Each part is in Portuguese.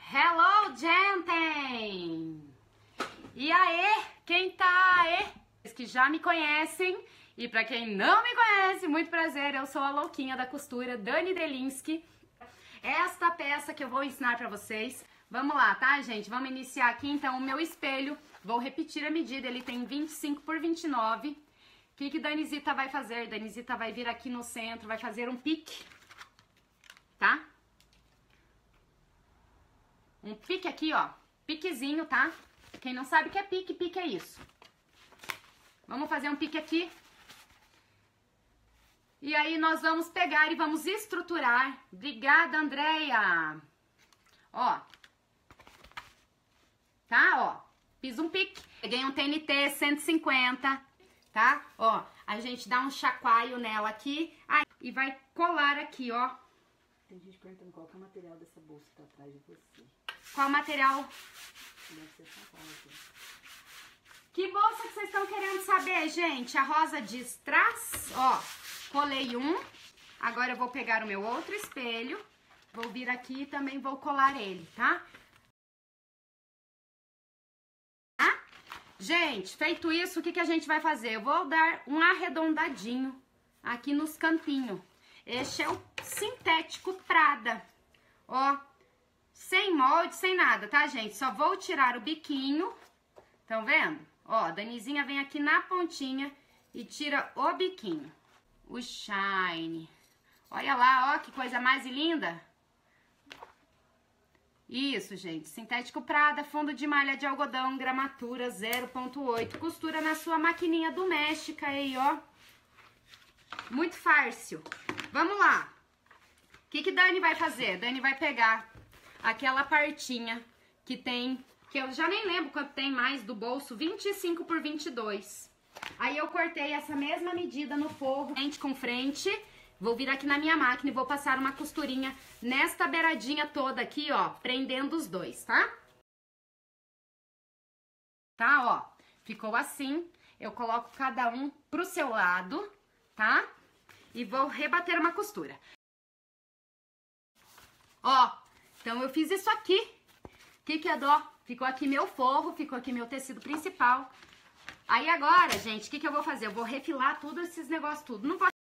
Hello, gente! E aí, quem tá aí? Os que já me conhecem e pra quem não me conhece, muito prazer, eu sou a louquinha da costura, Dani Delinski. Esta peça que eu vou ensinar pra vocês, vamos lá, tá, gente? Vamos iniciar aqui, então, o meu espelho. Vou repetir a medida, ele tem 25 por 29. O que Danizita vai fazer? Danizita vai vir aqui no centro, vai fazer um pique, tá? Um pique aqui, ó, piquezinho, tá? Quem não sabe o que é pique, pique é isso. Vamos fazer um pique aqui. E aí nós vamos pegar e vamos estruturar. Obrigada, Andréia. Ó. Tá, ó. Fiz um pique. Peguei um TNT 150, tá? Ó, a gente dá um chacoalho nela aqui. Aí, e vai colar aqui, ó. Tem gente perguntando qual que é o material dessa bolsa que tá atrás de você. Qual material? Deve ser essa rosa. Que bolsa que vocês estão querendo saber, gente? A rosa diz trás, ó. Colei um. Agora eu vou pegar o meu outro espelho. Vou vir aqui e também vou colar ele, tá? Gente, feito isso, o que a gente vai fazer? Eu vou dar um arredondadinho aqui nos cantinhos. Este é o sintético Prada. Ó, sem molde, sem nada, tá, gente? Só vou tirar o biquinho. Estão vendo? Ó, a Danizinha vem aqui na pontinha e tira o biquinho. O shine. Olha lá, ó, que coisa mais linda. Isso, gente. Sintético Prada, fundo de malha de algodão, gramatura 0,8. Costura na sua maquininha doméstica aí, ó. Muito fácil. Vamos lá. O que Dani vai fazer? Dani vai pegar aquela partinha que tem, que eu já nem lembro quanto tem mais do bolso, 25 por 22. Aí eu cortei essa mesma medida no forro, frente com frente. Vou vir aqui na minha máquina e vou passar uma costurinha nesta beiradinha toda aqui, ó, prendendo os dois, tá? Tá, ó, ficou assim. Eu coloco cada um pro seu lado, tá? E vou rebater uma costura. Ó, então eu fiz isso aqui. O que é dó? Ficou aqui meu forro, ficou aqui meu tecido principal. Aí agora, gente, o que eu vou fazer? Eu vou refilar tudo esses negócios tudo. Não pode...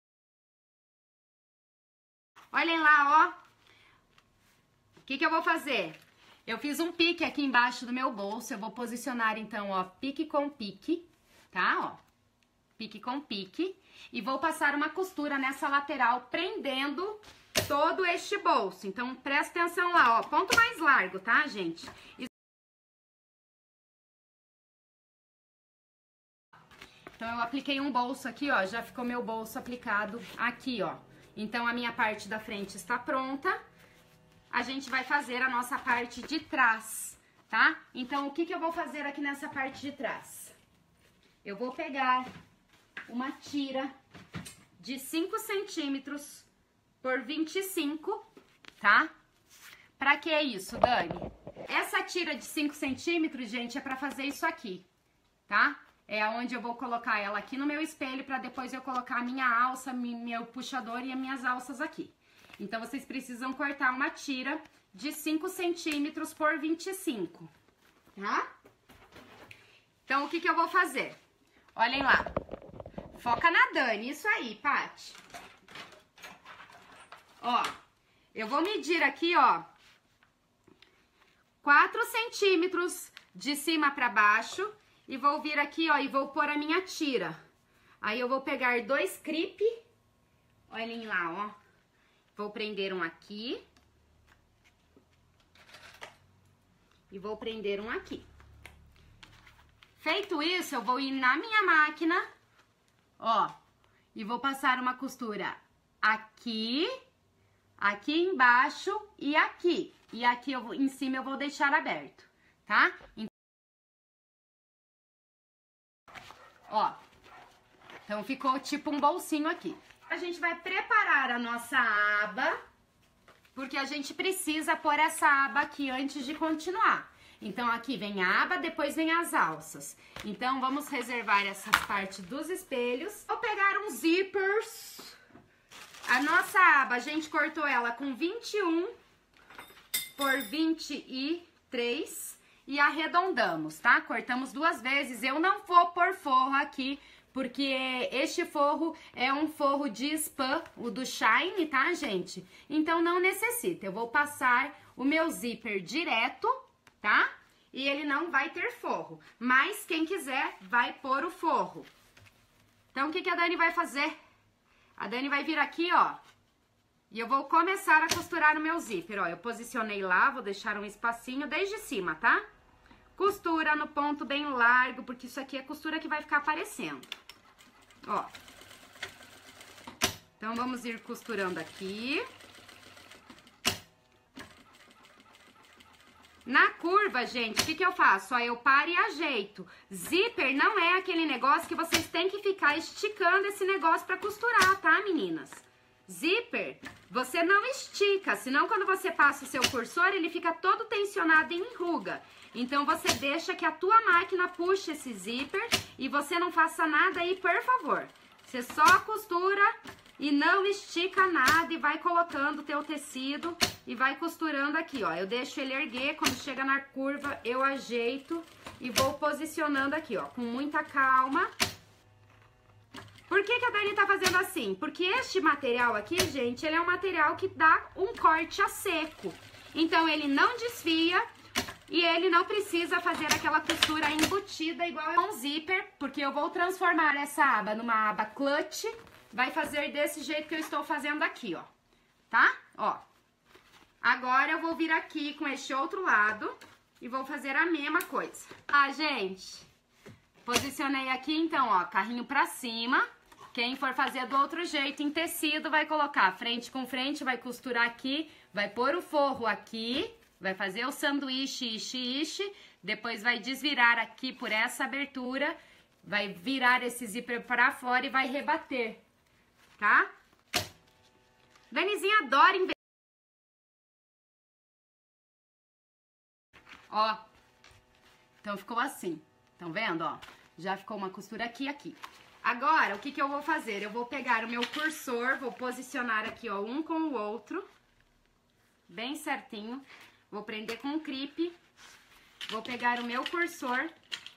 Olhem lá, ó. O que eu vou fazer? Eu fiz um pique aqui embaixo do meu bolso. Eu vou posicionar, então, ó, pique com pique, tá? Ó, pique com pique. E vou passar uma costura nessa lateral, prendendo todo este bolso. Então, presta atenção lá, ó. Ponto mais largo, tá, gente? Então, eu apliquei um bolso aqui, ó. Já ficou meu bolso aplicado aqui, ó. Então, a minha parte da frente está pronta. A gente vai fazer a nossa parte de trás, tá? Então, o que eu vou fazer aqui nessa parte de trás? Eu vou pegar uma tira de 5 centímetros por 25, tá? Pra que isso, Dani? Essa tira de 5 centímetros, gente, é pra fazer isso aqui, tá? É onde eu vou colocar ela aqui no meu espelho pra depois eu colocar a minha alça, meu puxador e as minhas alças aqui. Então, vocês precisam cortar uma tira de 5 centímetros por 25, tá? Então, o que eu vou fazer? Olhem lá. Foca na Dani, isso aí, Paty. Ó, eu vou medir aqui, ó, 4 centímetros de cima pra baixo e vou vir aqui, ó, e vou pôr a minha tira. Aí eu vou pegar 2 clipes, olhem lá, ó. Vou prender um aqui e vou prender um aqui. Feito isso, eu vou ir na minha máquina, ó, e vou passar uma costura aqui, aqui embaixo e aqui. E aqui em cima eu vou deixar aberto, tá? Ó, então ficou tipo um bolsinho aqui. A gente vai preparar a nossa aba, porque a gente precisa pôr essa aba aqui antes de continuar. Então, aqui vem a aba, depois vem as alças. Então, vamos reservar essas partes dos espelhos. Vou pegar uns zippers. A nossa aba, a gente cortou ela com 21 por 23 e arredondamos, tá? Cortamos 2 vezes. Eu não vou pôr forro aqui, porque este forro é um forro de spam, o do Shine, tá, gente? Então não necessita. Eu vou passar o meu zíper direto, tá? E ele não vai ter forro. Mas quem quiser vai pôr o forro. Então o que a Dani vai fazer? A Dani vai vir aqui, ó. E eu vou começar a costurar o meu zíper, ó. Eu posicionei lá, vou deixar um espacinho desde cima, tá? Costura no ponto bem largo, porque isso aqui é costura que vai ficar aparecendo. Ó. Então, vamos ir costurando aqui. Na curva, gente, o que eu faço? Ó, eu paro e ajeito. Zíper não é aquele negócio que vocês têm que ficar esticando esse negócio pra costurar, tá, meninas? Zíper, você não estica, senão quando você passa o seu cursor, ele fica todo tensionado e enruga. Então, você deixa que a tua máquina puxe esse zíper e você não faça nada aí, por favor. Você só costura e não estica nada e vai colocando o teu tecido e vai costurando aqui, ó. Eu deixo ele erguer, quando chega na curva, eu ajeito e vou posicionando aqui, ó, com muita calma. Por que a Dani tá fazendo assim? Porque este material aqui, gente, ele é um material que dá um corte a seco. Então, ele não desfia e ele não precisa fazer aquela costura embutida igual a um zíper, porque eu vou transformar essa aba numa aba clutch. Vai fazer desse jeito que eu estou fazendo aqui, ó. Tá? Ó. Agora, eu vou vir aqui com este outro lado e vou fazer a mesma coisa. Ah, gente, posicionei aqui, então, ó, carrinho pra cima. Quem for fazer do outro jeito, em tecido, vai colocar frente com frente, vai costurar aqui, vai pôr o forro aqui, vai fazer o sanduíche, depois vai desvirar aqui por essa abertura, vai virar esse zíper para fora e vai rebater, tá? Danizinha adora inventar. Ó, então ficou assim, estão vendo, ó? Já ficou uma costura aqui e aqui. Agora, o que eu vou fazer? Eu vou pegar o meu cursor, vou posicionar aqui, ó, um com o outro, bem certinho. Vou prender com um clipe, vou pegar o meu cursor.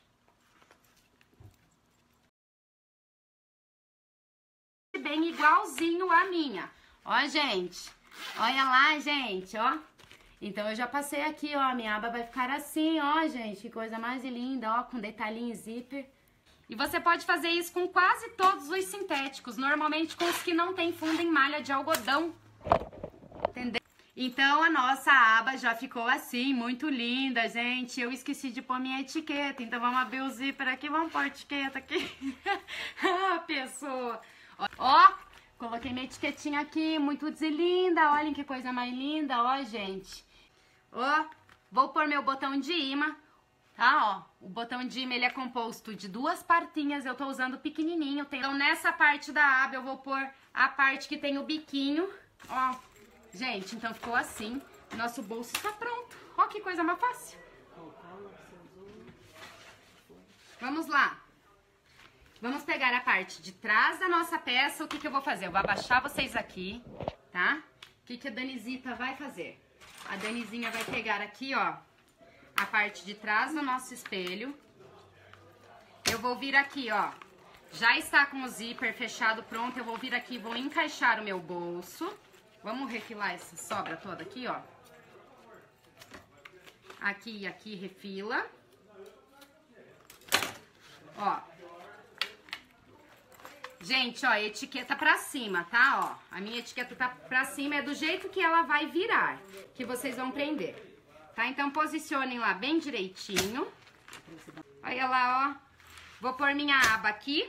Bem igualzinho a minha. Ó, gente, olha lá, gente, ó. Então, eu já passei aqui, ó, a minha aba vai ficar assim, ó, gente, que coisa mais linda, ó, com detalhinho zíper. E você pode fazer isso com quase todos os sintéticos, normalmente com os que não tem fundo em malha de algodão, entendeu? Então, a nossa aba já ficou assim, muito linda, gente. Eu esqueci de pôr minha etiqueta, então vamos abrir o zíper aqui, vamos pôr a etiqueta aqui. Ah, pessoa! Ó, coloquei minha etiquetinha aqui, muito linda, olhem que coisa mais linda, ó, gente. Ó, vou pôr meu botão de imã. Tá, ó, o botão de imã, ele é composto de 2 partinhas, eu tô usando pequenininho. Então, nessa parte da aba, eu vou pôr a parte que tem o biquinho, ó. Gente, então ficou assim, nosso bolso está pronto. Ó, que coisa mais fácil. Vamos lá. Vamos pegar a parte de trás da nossa peça. O que eu vou fazer? Eu vou abaixar vocês aqui, tá? O que a Danizita vai fazer? A Danizinha vai pegar aqui, ó, a parte de trás do nosso espelho. Eu vou vir aqui, ó, já está com o zíper fechado, pronto. Eu vou vir aqui, vou encaixar o meu bolso. Vamos refilar essa sobra toda aqui, ó. Aqui e aqui refila. Ó. Gente, ó, etiqueta pra cima, tá? Ó, a minha etiqueta tá pra cima, é do jeito que ela vai virar, que vocês vão prender. Tá? Então, posicionem lá bem direitinho. Olha lá, ó. Vou pôr minha aba aqui.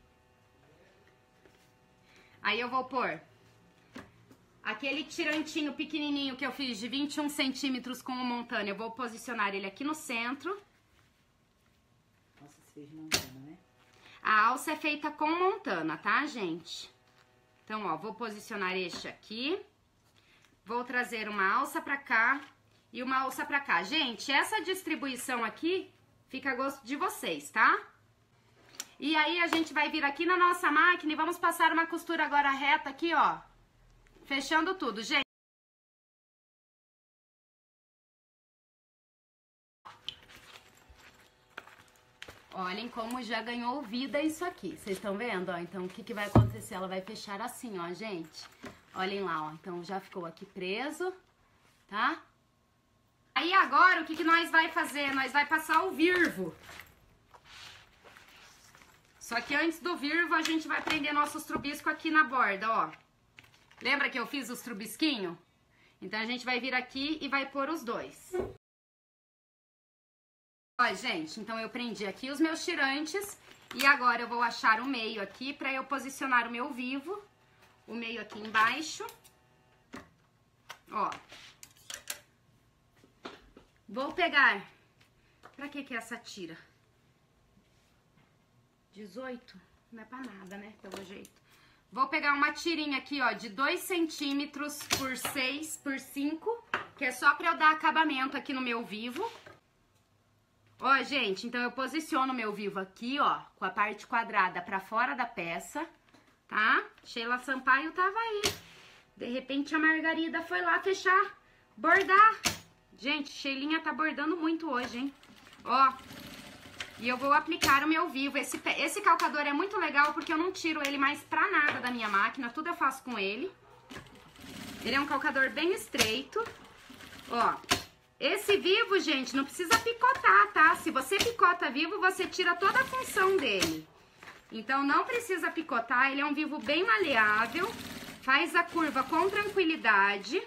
Aí, eu vou pôr aquele tirantinho pequenininho que eu fiz de 21 centímetros com o montano. Eu vou posicionar ele aqui no centro. Nossa, você fez montana, né? A alça é feita com montana, tá, gente? Então, ó, vou posicionar este aqui. Vou trazer uma alça pra cá e uma alça pra cá. Gente, essa distribuição aqui fica a gosto de vocês, tá? E aí, a gente vai vir aqui na nossa máquina e vamos passar uma costura agora reta aqui, ó. Fechando tudo, gente. olhem como já ganhou vida isso aqui. Vocês estão vendo, ó? Então, o que que vai acontecer? Ela vai fechar assim, ó, gente. Olhem lá, ó. Então, já ficou aqui preso, tá? Aí, agora, o que que nós vai fazer? Nós vai passar o virvo. Só que antes do virvo, a gente vai prender nossos trubiscos aqui na borda, ó. Lembra que eu fiz os trubisquinhos? Então, a gente vai vir aqui e vai pôr os dois. Ó, gente, então eu prendi aqui os meus tirantes e agora eu vou achar o meio aqui pra eu posicionar o meu vivo. O meio aqui embaixo. Ó. Vou pegar... Pra que é essa tira? 18? Não é pra nada, né? Pelo jeito. Vou pegar uma tirinha aqui, ó, de 2 centímetros por 6 por 5, que é só pra eu dar acabamento aqui no meu vivo. Ó, gente, então eu posiciono o meu vivo aqui, ó, com a parte quadrada pra fora da peça, tá? Sheila Sampaio tava aí. De repente a Margarida foi lá fechar, bordar. Gente, Sheilinha tá bordando muito hoje, hein? Ó, e eu vou aplicar o meu vivo. Esse calcador é muito legal porque eu não tiro ele mais pra nada da minha máquina, tudo eu faço com ele. Ele é um calcador bem estreito, ó. Esse vivo, gente, não precisa picotar, tá? Se você picota vivo, você tira toda a função dele. Então, não precisa picotar, ele é um vivo bem maleável, faz a curva com tranquilidade.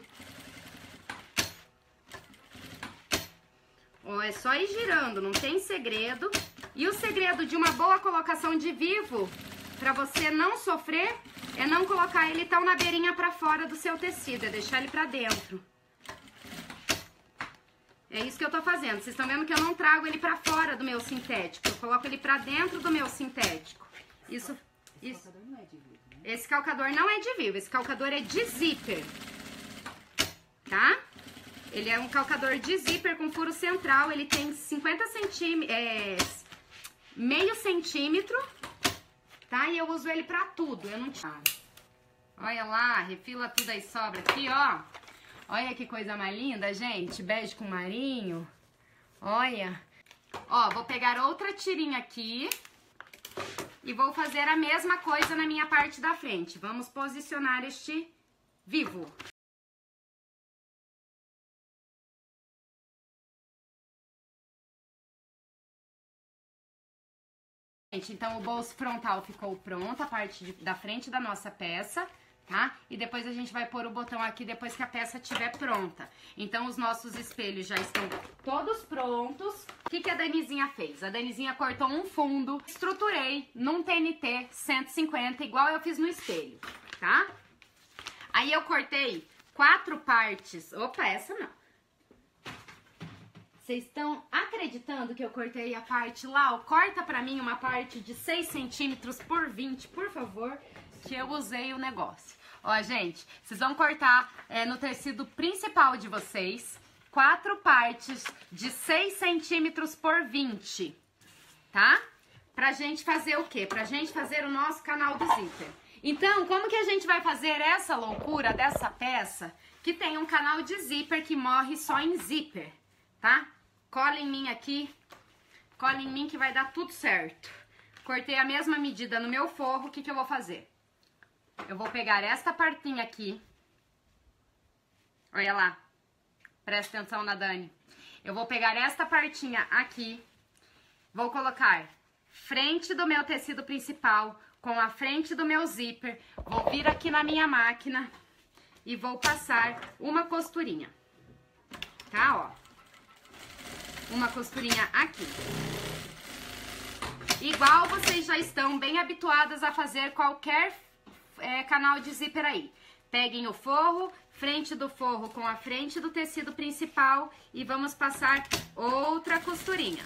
Ó, é só ir girando, não tem segredo. E o segredo de uma boa colocação de vivo, pra você não sofrer, é não colocar ele tão na beirinha pra fora do seu tecido, é deixar ele pra dentro. É isso que eu tô fazendo. Vocês estão vendo que eu não trago ele pra fora do meu sintético. Eu coloco ele pra dentro do meu sintético. Esse calcador não é de vivo, né? Esse calcador não é de vivo. Esse calcador é de zíper. Tá? Ele é um calcador de zíper com furo central. Ele tem 50 centímetros... meio centímetro. Tá? E eu uso ele pra tudo. Eu não tiro. Olha lá, refila tudo aí, sobra aqui, ó. Olha que coisa mais linda, gente. Bege com marinho. Olha. Ó, vou pegar outra tirinha aqui. E vou fazer a mesma coisa na minha parte da frente. Vamos posicionar este vivo. Gente, então o bolso frontal ficou pronto, a parte da frente da nossa peça. Tá? E depois a gente vai pôr o botão aqui depois que a peça estiver pronta. Então, os nossos espelhos já estão todos prontos. O que a Danizinha fez? A Danizinha cortou um fundo, estruturei num TNT 150, igual eu fiz no espelho, tá? Aí eu cortei 4 partes. Opa, essa não. Vocês estão acreditando que eu cortei a parte lá? Corta pra mim uma parte de 6 centímetros por 20, por favor, que eu usei o negócio. Ó, gente, vocês vão cortar no tecido principal de vocês 4 partes de 6 centímetros por 20, tá? Pra gente fazer o quê? Pra gente fazer o nosso canal do zíper. Então, como que a gente vai fazer essa loucura dessa peça que tem um canal de zíper que morre só em zíper, tá? Cola em mim aqui, cola em mim que vai dar tudo certo. Cortei a mesma medida no meu forro, o que eu vou fazer? Eu vou pegar esta partinha aqui. Olha lá. Presta atenção na Dani. Eu vou pegar esta partinha aqui. Vou colocar frente do meu tecido principal com a frente do meu zíper. Vou vir aqui na minha máquina e vou passar uma costurinha. Tá, ó. Uma costurinha aqui. Igual vocês já estão bem habituadas a fazer qualquer canal de zíper aí. Peguem o forro, frente do forro com a frente do tecido principal e vamos passar outra costurinha.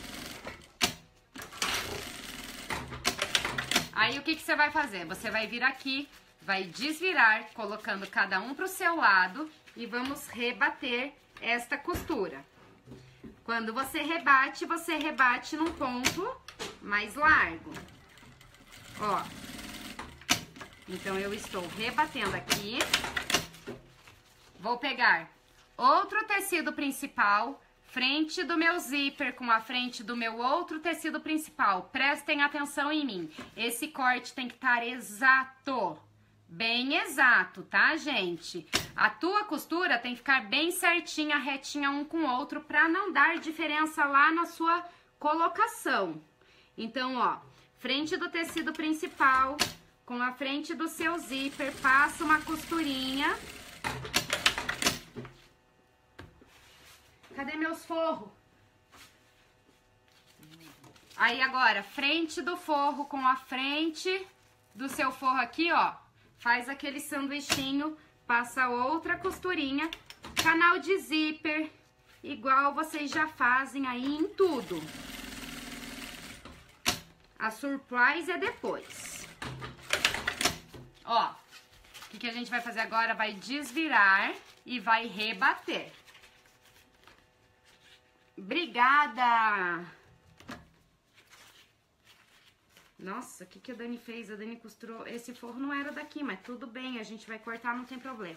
Aí o que você vai fazer? Você vai vir aqui, vai desvirar, colocando cada um pro seu lado e vamos rebater esta costura. Quando você rebate num ponto mais largo. Ó. Então, eu estou rebatendo aqui. Vou pegar outro tecido principal, frente do meu zíper com a frente do meu outro tecido principal. Prestem atenção em mim. Esse corte tem que estar exato, bem exato, tá, gente? A tua costura tem que ficar bem certinha, retinha um com o outro, pra não dar diferença lá na sua colocação. Então, ó, frente do tecido principal com a frente do seu zíper, passa uma costurinha. Cadê meus forros? Aí agora, frente do forro com a frente do seu forro aqui, ó. Faz aquele sanduichinho, passa outra costurinha, canal de zíper, igual vocês já fazem aí em tudo. A surprise é depois. Ó, o que a gente vai fazer agora? Vai desvirar e vai rebater. Obrigada! Nossa, o que a Dani fez? A Dani costurou... Esse forro não era daqui, mas tudo bem, a gente vai cortar, não tem problema.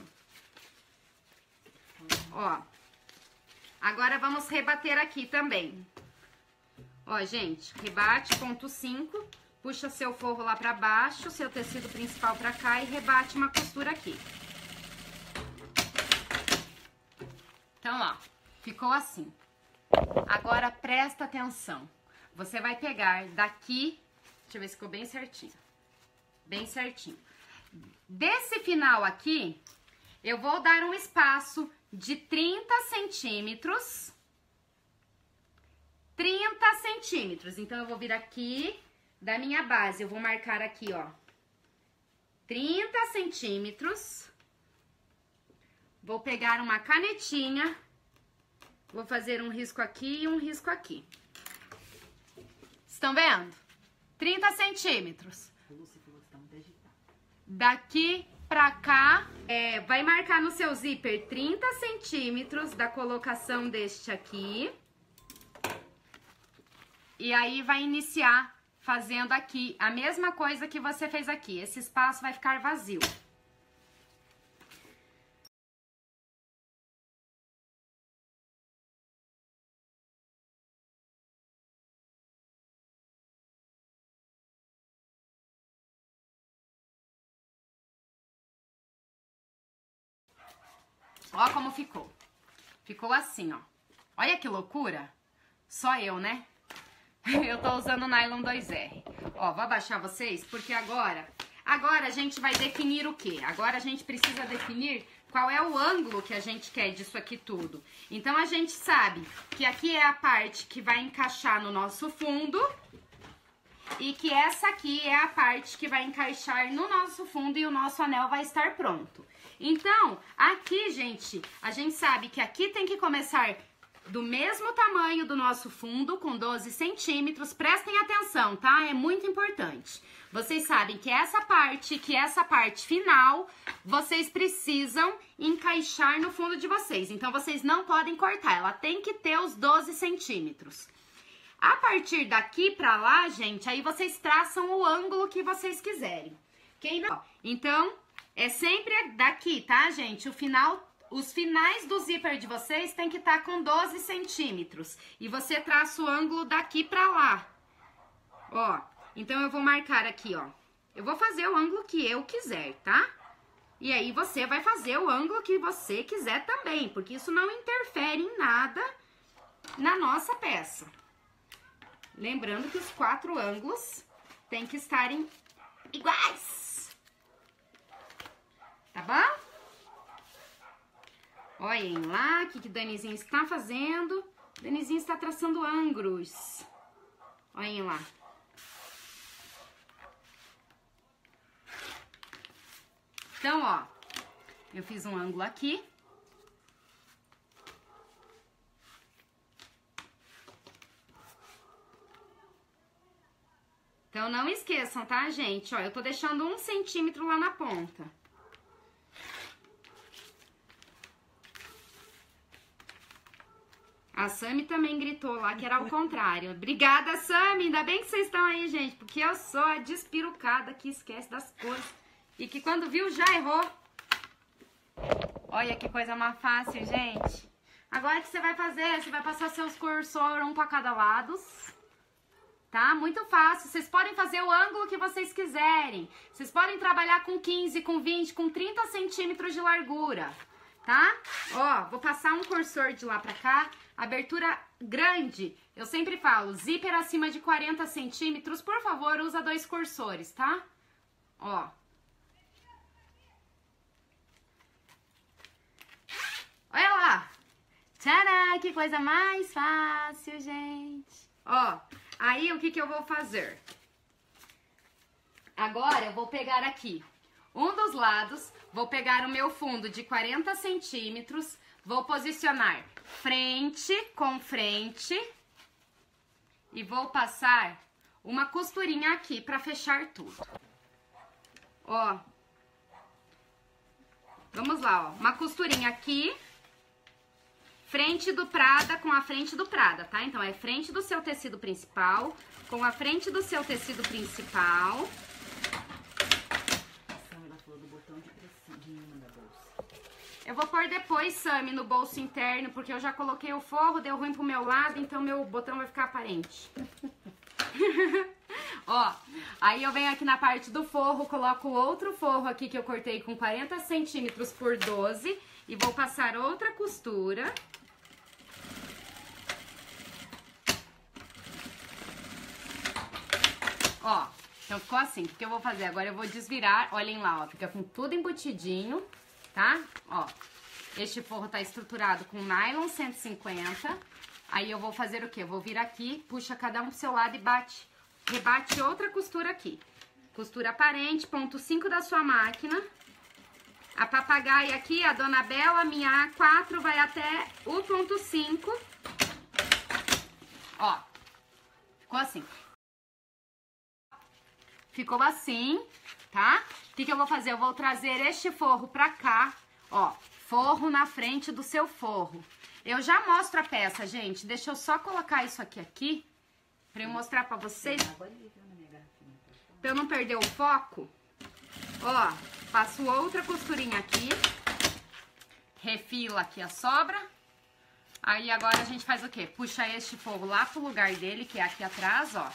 Ó, agora vamos rebater aqui também. Ó, gente, rebate, ponto 5, puxa seu forro lá pra baixo, seu tecido principal pra cá e rebate uma costura aqui. Então, ó, ficou assim. Agora, presta atenção. Você vai pegar daqui... Deixa eu ver se ficou bem certinho. Bem certinho. Desse final aqui, eu vou dar um espaço de 30 centímetros. 30 centímetros. Então, eu vou vir aqui da minha base. Eu vou marcar aqui, ó. 30 centímetros. Vou pegar uma canetinha. Vou fazer um risco aqui e um risco aqui. Estão vendo? 30 centímetros. Daqui pra cá, vai marcar no seu zíper 30 centímetros da colocação deste aqui. E aí vai iniciar fazendo aqui a mesma coisa que você fez aqui. Esse espaço vai ficar vazio. Ó como ficou. Ficou assim, ó. Olha que loucura. Só eu, né? Eu tô usando nylon 2R. Ó, vou abaixar vocês, porque agora a gente vai definir o quê? Agora a gente precisa definir qual é o ângulo que a gente quer disso aqui tudo. Então, a gente sabe que aqui é a parte que vai encaixar no nosso fundo e que essa aqui é a parte que vai encaixar no nosso fundo e o nosso anel vai estar pronto. Então, aqui, gente, a gente sabe que aqui tem que começar do mesmo tamanho do nosso fundo, com 12 centímetros. Prestem atenção, tá? É muito importante. Vocês sabem que essa parte final, vocês precisam encaixar no fundo de vocês. Então, vocês não podem cortar, ela tem que ter os 12 centímetros. A partir daqui pra lá, gente, aí vocês traçam o ângulo que vocês quiserem. Ok? Então... é sempre daqui, tá, gente? Os finais do zíper de vocês tem que estar com 12 centímetros. E você traça o ângulo daqui pra lá. Ó, então eu vou marcar aqui, ó. Eu vou fazer o ângulo que eu quiser, tá? E aí você vai fazer o ângulo que você quiser também, porque isso não interfere em nada na nossa peça. Lembrando que os 4 ângulos tem que estarem iguais. Tá bom? Olhem lá o que Danizinha está fazendo. Danizinha está traçando ângulos. Olhem lá. Então, ó, eu fiz um ângulo aqui. Então, não esqueçam, tá, gente? Ó, eu tô deixando 1 centímetro lá na ponta. A Sami também gritou lá que era ao contrário. Obrigada, Sami! Ainda bem que vocês estão aí, gente. Porque eu sou a despirucada que esquece das cores. E que quando viu, já errou. Olha que coisa mais fácil, gente. Agora o que você vai fazer? Você vai passar seus cursor um para cada lado, tá? Muito fácil. Vocês podem fazer o ângulo que vocês quiserem. Vocês podem trabalhar com 15, com 20, com 30 centímetros de largura, tá? Ó, vou passar um cursor de lá pra cá. Abertura grande. Eu sempre falo, zíper acima de 40 centímetros, por favor, usa 2 cursores, tá? Ó. Olha lá. Tcharam, que coisa mais fácil, gente. Ó, aí o que eu vou fazer? Agora eu vou pegar aqui um dos lados, vou pegar o meu fundo de 40 centímetros, vou posicionar frente com frente e vou passar uma costurinha aqui pra fechar tudo. Ó, vamos lá, ó, uma costurinha aqui. Frente do Prada com a frente do Prada, tá? Então, é frente do seu tecido principal com a frente do seu tecido principal. Ela falou do botão de pressão de cima da bolsa. Eu vou pôr depois, Sami, no bolso interno, porque eu já coloquei o forro, deu ruim pro meu lado, então meu botão vai ficar aparente. Ó, aí eu venho aqui na parte do forro, coloco outro forro aqui que eu cortei com 40 centímetros por 12 e vou passar outra costura. Ó, então ficou assim. O que eu vou fazer? Agora eu vou desvirar, olhem lá, ó, fica com tudo embutidinho, tá? Ó, este forro tá estruturado com nylon 150. Aí eu vou fazer o quê? Eu vou vir aqui, puxa cada um pro seu lado e bate, rebate outra costura aqui. Costura aparente, ponto 5 da sua máquina. A papagaia aqui, a Dona Bela, a minha A4 vai até o ponto 5. Ó, ficou assim. Ficou assim, tá? O que eu vou fazer? Eu vou trazer este forro pra cá, ó, forro na frente do seu forro. Eu já mostro a peça, gente. Deixa eu só colocar isso aqui, pra eu mostrar pra vocês. Pra eu não perder o foco. Ó, passo outra costurinha aqui. Refila aqui a sobra. Aí agora a gente faz o quê? Puxa este forro lá pro lugar dele, que é aqui atrás, ó.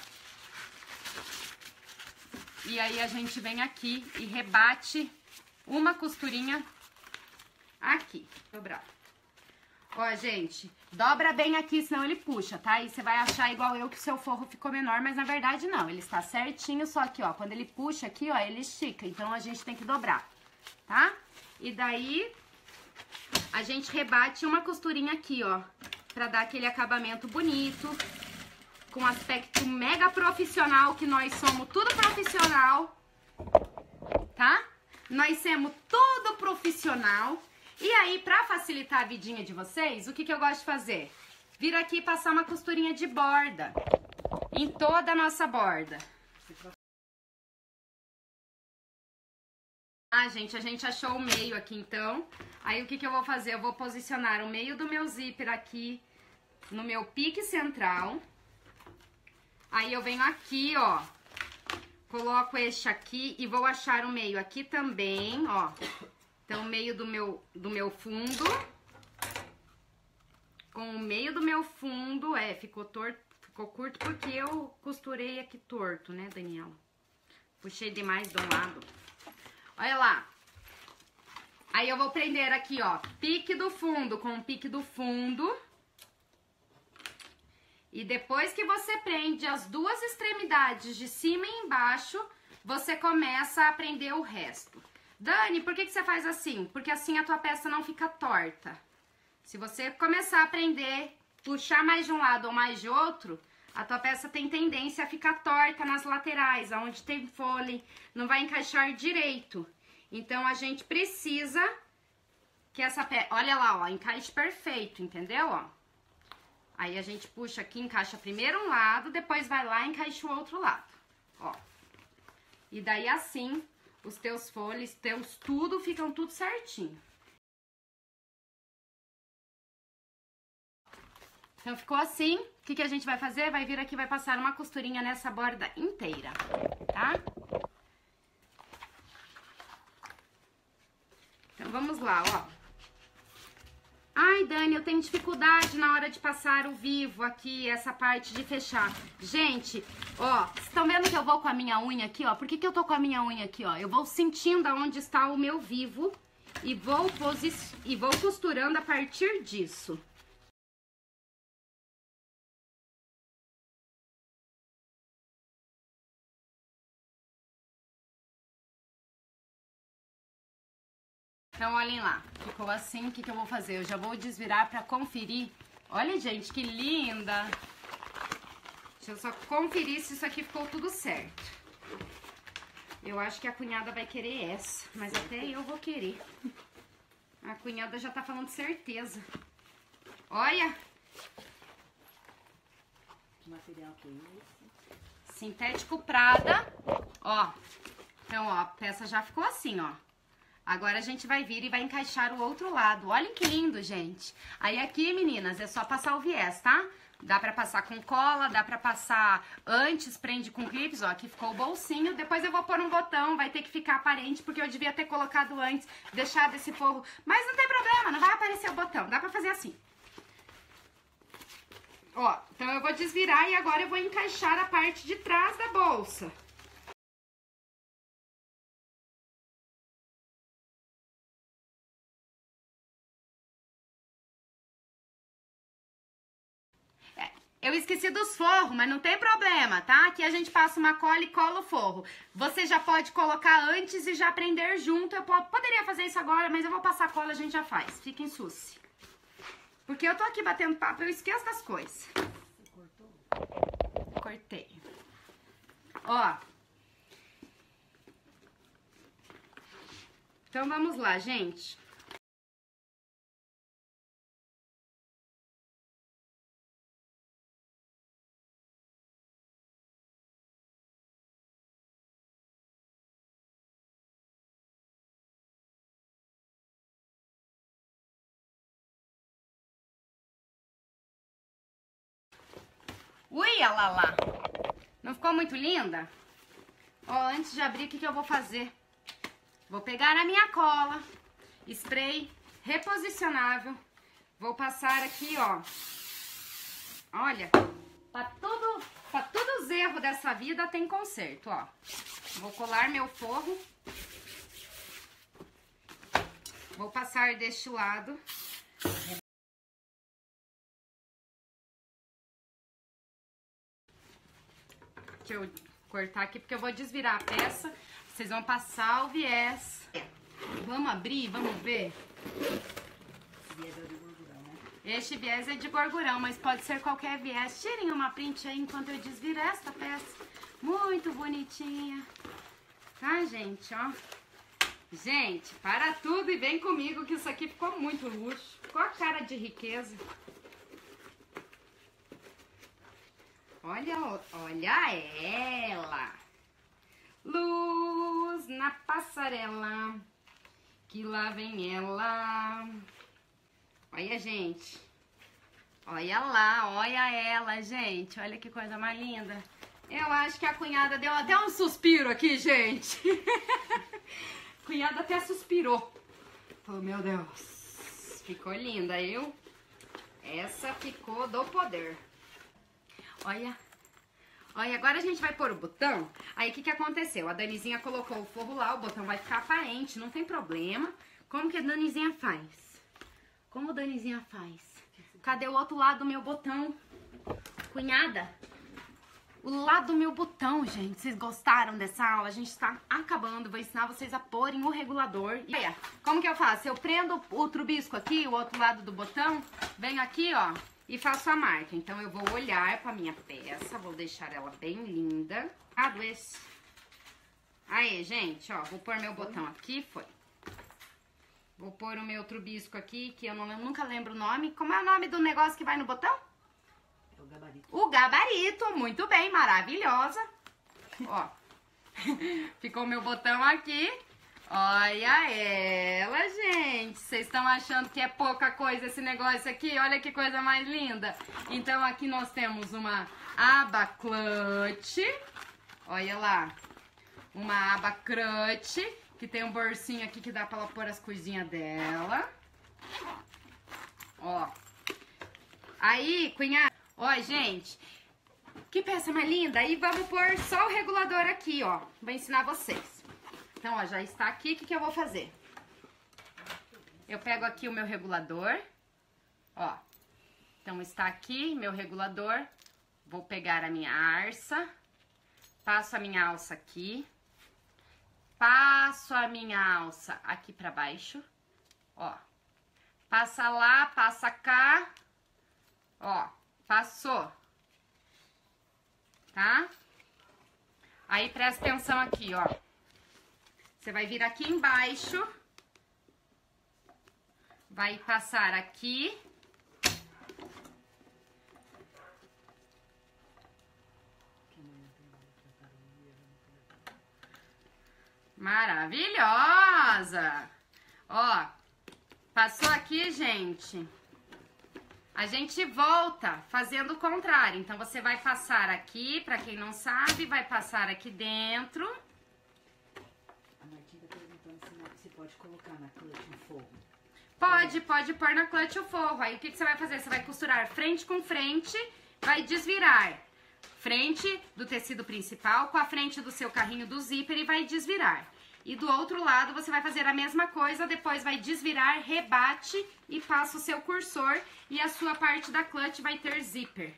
E aí a gente vem aqui e rebate uma costurinha aqui, dobrado. Ó, gente, dobra bem aqui, senão ele puxa, tá? E você vai achar igual eu que o seu forro ficou menor, mas na verdade não. Ele está certinho, só que, ó, quando ele puxa aqui, ó, ele estica. Então a gente tem que dobrar, tá? E daí a gente rebate uma costurinha aqui, ó, pra dar aquele acabamento bonito, com aspecto mega profissional, que nós somos tudo profissional, tá? Nós somos tudo profissional. E aí, pra facilitar a vidinha de vocês, o que eu gosto de fazer? Vir aqui e passar uma costurinha de borda em toda a nossa borda. Ah, gente, a gente achou o meio aqui, então. Aí, o que eu vou fazer? Eu vou posicionar o meio do meu zíper aqui no meu pique central. Aí, eu venho aqui, ó, coloco este aqui e vou achar o meio aqui também, ó. Então, o meio do meu fundo, com o meio do meu fundo, ficou torto, ficou curto porque eu costurei aqui torto, né, Daniela? Puxei demais de um lado. Olha lá. Aí, eu vou prender aqui, ó, pique do fundo com o pique do fundo. E depois que você prende as duas extremidades de cima e embaixo, você começa a prender o resto. Dani, por que você faz assim? Porque assim a tua peça não fica torta. Se você começar a prender, puxar mais de um lado ou mais de outro, a tua peça tem tendência a ficar torta nas laterais, onde tem folha, não vai encaixar direito. Então, a gente precisa que essa peça... Olha lá, ó, encaixe perfeito, entendeu? Ó. Aí, a gente puxa aqui, encaixa primeiro um lado, depois vai lá e encaixa o outro lado. Ó. E daí, assim... Os teus folhas, tudo, ficam tudo certinho. Então, ficou assim. O que a gente vai fazer? Vai vir aqui, vai passar uma costurinha nessa borda inteira, tá? Então, vamos lá, ó. Ai, Dani, eu tenho dificuldade na hora de passar o vivo aqui, essa parte de fechar. Gente, ó, vocês estão vendo que eu vou com a minha unha aqui, ó? Por que eu tô com a minha unha aqui, ó? Eu vou sentindo aonde está o meu vivo e vou costurando a partir disso. Então, olhem lá, ficou assim, o que eu vou fazer? Eu já vou desvirar pra conferir. Olha, gente, que linda! Deixa eu só conferir se isso aqui ficou tudo certo. Eu acho que a cunhada vai querer essa, mas até eu vou querer. A cunhada já tá falando certeza. Olha! Que material que é esse? Sintético Prada, ó. Então, ó, a peça já ficou assim, ó. Agora a gente vai vir e vai encaixar o outro lado. Olhem que lindo, gente. Aí aqui, meninas, é só passar o viés, tá? Dá pra passar com cola, dá pra passar antes, prende com clipes, ó. Aqui ficou o bolsinho. Depois eu vou pôr um botão, vai ter que ficar aparente, porque eu devia ter colocado antes, deixado esse forro. Mas não tem problema, não vai aparecer o botão. Dá pra fazer assim. Ó, então eu vou desvirar e agora eu vou encaixar a parte de trás da bolsa. Eu esqueci dos forros, mas não tem problema, tá? Aqui a gente passa uma cola e cola o forro. Você já pode colocar antes e já prender junto. Eu poderia fazer isso agora, mas eu vou passar a cola, a gente já faz. Fiquem suci. Porque eu tô aqui batendo papo, eu esqueço das coisas. Você cortou? Cortei. Ó. Então vamos lá, gente. Ui, olha lá. Não ficou muito linda? Ó, antes de abrir, o que eu vou fazer? Vou pegar a minha cola, spray reposicionável. Vou passar aqui, ó. Olha, pra todos os erros dessa vida tem conserto, ó. Vou colar meu forro. Vou passar deste lado. Deixa eu cortar aqui, porque eu vou desvirar a peça. Vocês vão passar o viés. Vamos abrir, vamos ver. Esse viés é de gordurão, né? Este viés é de gorgurão, mas pode ser qualquer viés. Tirem uma print aí enquanto eu desviro esta peça. Muito bonitinha. Tá, gente, ó. Gente, para tudo e vem comigo que isso aqui ficou muito luxo. Ficou a cara de riqueza. Olha ela. Luz na passarela, que lá vem ela. Olha, gente. Olha lá, olha ela, gente. Olha que coisa mais linda. Eu acho que a cunhada deu até um suspiro aqui, gente. Cunhada até suspirou. Falou, meu Deus. Ficou linda, viu? Essa ficou do poder. Olha. Olha, agora a gente vai pôr o botão. Aí, o que aconteceu? A Danizinha colocou o forro lá, o botão vai ficar aparente, não tem problema. Como que a Danizinha faz? Como a Danizinha faz? Cadê o outro lado do meu botão? Cunhada, o lado do meu botão, gente. Vocês gostaram dessa aula? A gente tá acabando, vou ensinar vocês a porem o regulador. E olha, como que eu faço? Eu prendo o trubisco aqui, o outro lado do botão, venho aqui, ó, e faço a marca. Então, eu vou olhar pra minha peça, vou deixar ela bem linda. Esse. Aí, gente, ó, vou pôr meu botão aqui, foi. Vou pôr o meu trubisco aqui, que eu nunca lembro o nome. Como é o nome do negócio que vai no botão? É o gabarito. O gabarito, muito bem, maravilhosa. Ó, ficou meu botão aqui. Olha ela, gente. Vocês estão achando que é pouca coisa esse negócio aqui? Olha que coisa mais linda. Então, aqui nós temos uma aba clutch. Olha lá. Uma aba clutch, que tem um bolsinho aqui que dá pra ela pôr as coisinhas dela. Ó. Aí, cunhada, ó, gente, que peça mais linda. Aí vamos pôr só o regulador aqui, ó. Vou ensinar vocês. Então, ó, já está aqui. O que que eu vou fazer? Eu pego aqui o meu regulador, ó. Então, está aqui meu regulador. Vou pegar a minha arça, passo a minha alça aqui, passo a minha alça aqui pra baixo, ó. Passa lá, passa cá, ó, passou, tá? Aí, presta atenção aqui, ó. Você vai vir aqui embaixo, vai passar aqui. Maravilhosa! Ó, passou aqui, gente. A gente volta fazendo o contrário. Então, você vai passar aqui, pra quem não sabe, vai passar aqui dentro. A Martinha tá perguntando se pode colocar na clutch um forro. Pode pôr na clutch o forro. Aí, o que você vai fazer? Você vai costurar frente com frente, vai desvirar frente do tecido principal com a frente do seu carrinho do zíper e vai desvirar. E do outro lado você vai fazer a mesma coisa, depois vai desvirar, rebate e passa o seu cursor e a sua parte da clutch vai ter zíper.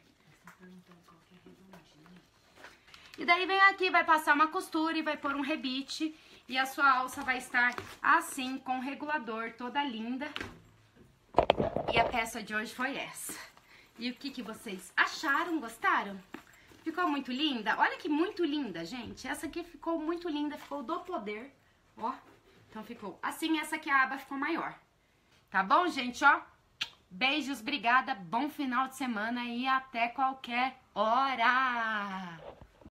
E daí vem aqui, vai passar uma costura e vai pôr um rebite e a sua alça vai estar assim, com o regulador, toda linda. E a peça de hoje foi essa. E o que vocês acharam? Gostaram? Ficou muito linda? Olha que muito linda, gente. Essa aqui ficou muito linda, ficou do poder, ó. Então ficou assim, essa aqui a aba ficou maior. Tá bom, gente, ó? Beijos, obrigada, bom final de semana e até qualquer hora!